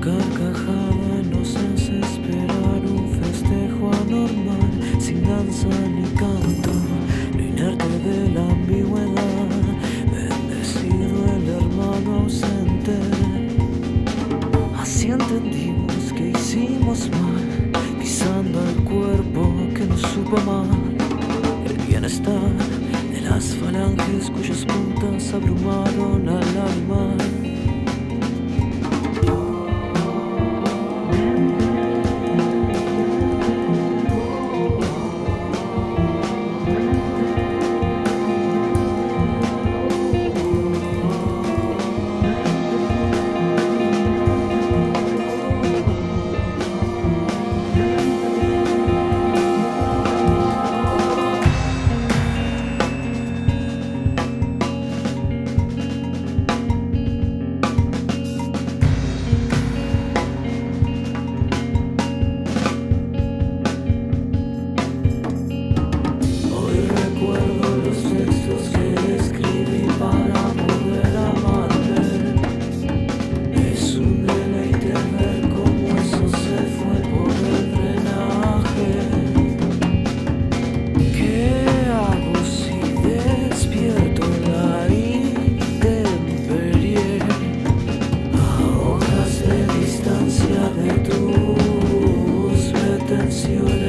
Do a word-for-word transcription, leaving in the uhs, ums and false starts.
carcajada nos hace esperar un festejo anormal, sin danza ni canto, lo inerte de la ambigüedad, bendecido el hermano ausente. Así entendimos que hicimos mal, pisando al cuerpo que nos supo mal, el bienestar de las falanges cuyas puntas abrumaron al alma. De tus pretensiones.